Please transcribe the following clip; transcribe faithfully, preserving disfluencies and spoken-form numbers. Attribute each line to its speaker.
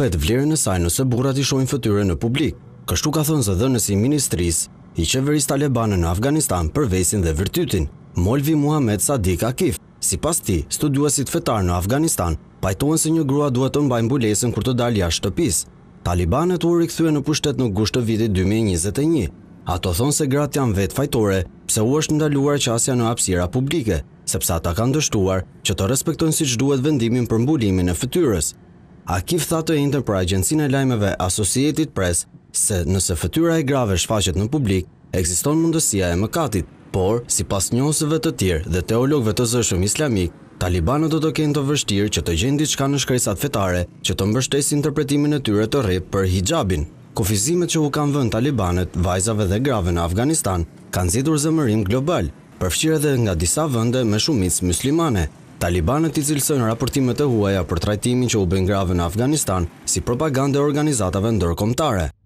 Speaker 1: humbet vlerën e saj nëse burrat i shohin fytyrën në publik. Kështu ka thënë zëdhënësi i ministrisë i qeverisë talibane në Afganistan për vesin dhe virtytin, Molvi Muhammad Sadiq Akif. Sipas tij, studiuesit fetar në Afganistan pajtohen se një grua duhet të mbajë mbulesën kur të dalë jashtë shtëpisë. Talibanet u rikthyen në pushtet në gusht të vitit dy mijë e njëzet e një. Ato thonë se gratë janë vetë fajtore, pse u është ndaluar qasja në hapësira publike, sepse ata kanë dështuar që të respektojnë siç duhet vendimin për mbulimin e fytyrës. Akif tha të njëjtën për agjencinë e lajmeve Associated Press se nëse fytyra e grave shfaqet në publik, ekziston mundësia e mëkatit, por sipas njohësve të tjerë dhe teologëve të zëshëm islamik, talibanët do të kenë të vështirë që të gjejnë diçka në shkresat fetare që të mbështesë interpretimin e tyre të rreptë për hijabin. Kufizimet që u kanë vënë talibanët, vajzave dhe grave në Afganistan kanë zgjedhur zemërim global, përfshirë edhe nga disa vende me shumicë muslimane. Talibanët i cilësojnë raportimet e huaja për trajtimin që u bën grave në Afganistan si propagandë e organizatave ndërkombëtare.